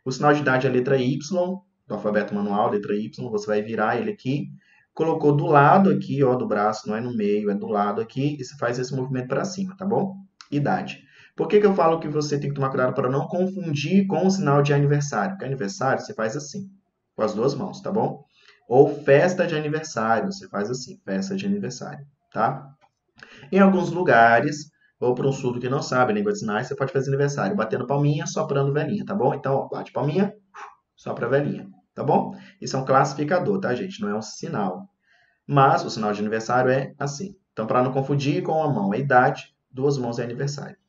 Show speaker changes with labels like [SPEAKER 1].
[SPEAKER 1] O sinal de idade é a letra Y, do alfabeto manual, letra Y, você vai virar ele aqui, colocou do lado aqui, ó, do braço, não é no meio, é do lado aqui, e você faz esse movimento para cima, tá bom? Idade. Por que que eu falo que você tem que tomar cuidado para não confundir com o sinal de aniversário? Porque aniversário você faz assim, com as duas mãos, tá bom? Ou festa de aniversário, você faz assim, festa de aniversário, tá? Em alguns lugares, ou para um surdo que não sabe a língua de sinais, você pode fazer aniversário batendo palminha, soprando velhinha, tá bom? Então, ó, bate palminha, sopra velhinha, tá bom? Isso é um classificador, tá, gente? Não é um sinal. Mas o sinal de aniversário é assim. Então, para não confundir com a mão, é idade, duas mãos é aniversário.